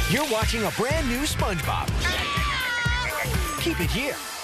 You're watching a brand new SpongeBob. Keep it here.